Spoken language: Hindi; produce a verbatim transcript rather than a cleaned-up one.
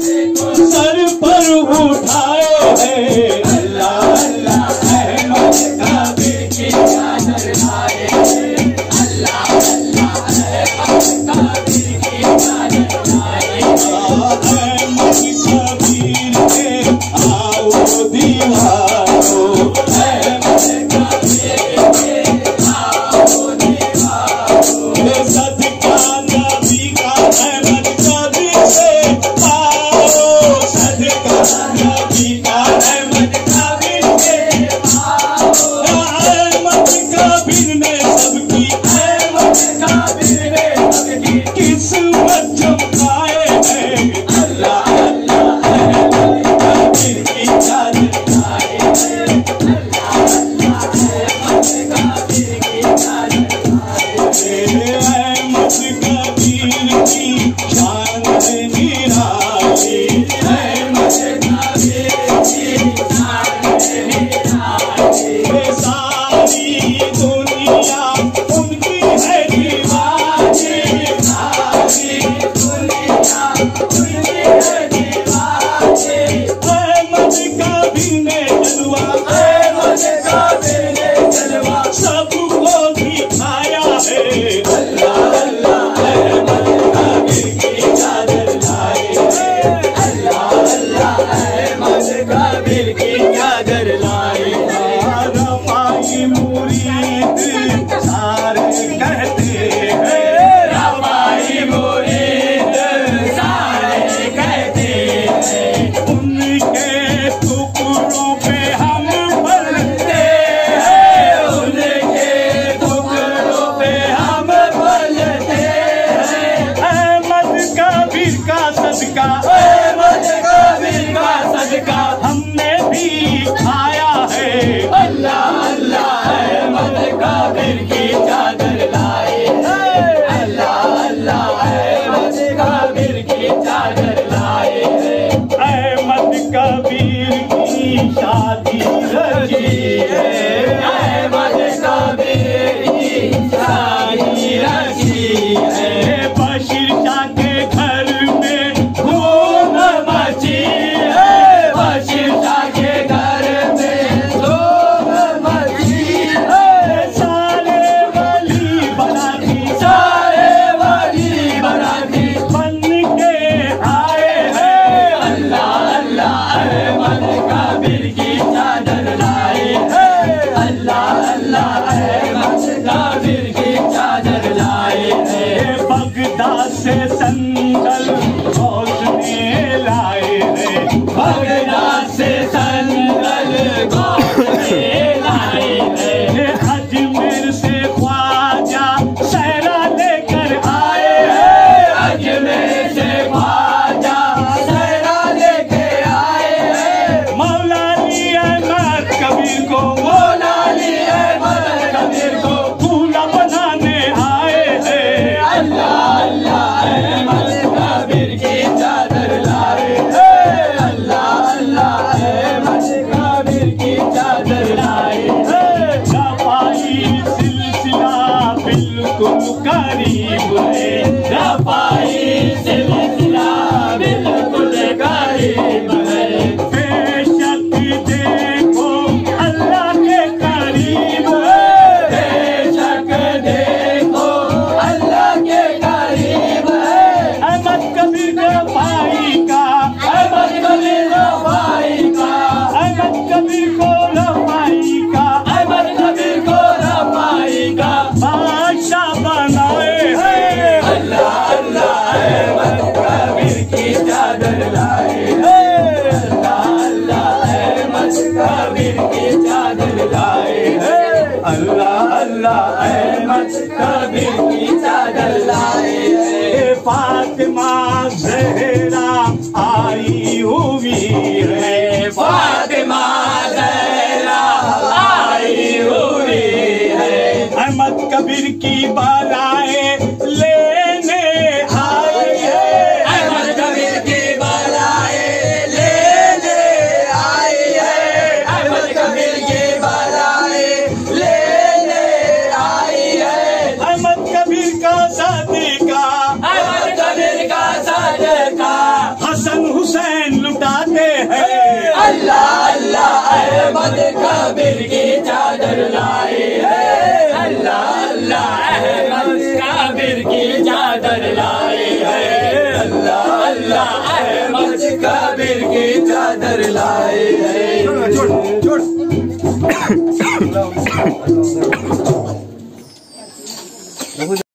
सर पर उठाए हैं। अल्लाह अल्लाह अहमद कबीर की चादर लाए हैं। अल्लाह अल्लाह अहमद कबीर की चादर लाए हैं। अहमद कबीर के आओ दीवारों, अहमद कबीर के आओ दीवारों, सदका नबी का अहमद कबीर से आओ, सदका नबी का अहमद कबीर से आओ। अहमद कबीर ने सबकी, अहमद कबीर ने सबकी किस्मत चमकाए हैं। अल्लाह अल्लाह अहमद कबीर की चादर लाए हैं। अल्लाह अल्लाह अहमद कबीर की चादर लाए हैं। अहमद कबीर की शान है निराली, अहमद कबीर की शान है निराली। सारी दुनिया उनकी है दीवानी, सारी दुनिया उनकी है दीवानी। अहमद कबीर ने जलवा, अहमद कबीर ने जलवा सबको दिखाया है। अल्लाह अल्लाह अहमद कबीर की चादर लाए हैं। अल्लाह अल्लाह अहमद कबीर की चादर लाए हैं। रफ़ाई मुरीद सारे कहते हैं, रफ़ाई मुरीद सारे कहते हैं। उनके टुकड़ों पे हम पलते हैं, उनके टुकड़ों पे हम पलते हैं। अहमद कबीर का सदका, अहमद कबीर का सदका हमने भी खाया है। अल्लाह अल्लाह अहमद कबीर की चादर लाए हैं। अल्लाह अल्लाह अहमद कबीर की चादर लाए हैं। अहमद कबीर की शादी रची है। अहमद कबीर की शादी रची है। बशीर शाह के घर में धूम मची है। बशीर शाह के घर में धूम मची है। सारे वली बराती, सारे वली बराती बन के आए हैं। अल्लाह अल्लाह अहमद कबीर की चादर लाए हैं। अल्लाह अल्लाह अहमद कबीर की चादर लाए हैं। बगदाद से संदल घोषणे लाए हैं। बगदाद से संदल घोषणे लाए हैं। अजमेर से ख्वाजा सहरा लेकर आए हैं। अजमेर से ख्वाजा सहरा लेकर आए हैं। मौला अली अहमद कबीर को, मौला अली अहमद कबीर को दूल्हा बनाने आए हैं। अल्लाह अल्लाह अहमद कबीर की चादर लाए हैं। अल्लाह अल्लाह अहमद कबीर की चादर लाए हैं। रफ़ाई सिलसिला बिल्कुल करीब है। रफ़ाई सिलसिला बिल्कुल करीब है। बेशक देखो अल्लाह के करीब है। बेशक देखो अल्लाह के करीब है। अहमद कबीर रफ़ाई का, अहमद कबीर रफ़ाई का, अहमद कबीर को रफ़ाई का, अहमद कबीर को रफ़ाई का बादशाह बनाए हैं। अल्लाह अल्लाह अहमद कबीर की चादर लाए हैं। अल्लाह अल्लाह अहमद कबीर की चादर लाए हैं। अल्लाह अल्लाह अहमद कबीर की चादर लाए हैं। फातिमा ज़हरा आई हुई है। फातिमा ज़हरा आई हुई है। अहमद कबीर की बालाएं लेने आए हैं। अहमद कबीर की बालाएं लेने आई है। अहमद कबीर की बालाएं लेने आई है। अहमद कबीर अहमद काबिर की चादर लाए हैं। अल्लाह अल्लाह अहमद काबिर की चादर लाए हैं। अल्लाह अल्लाह अहमद काबिर की चादर लाए हैं।